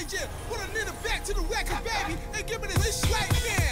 DJ. Put a nigga back to the record, baby, and give me this right now.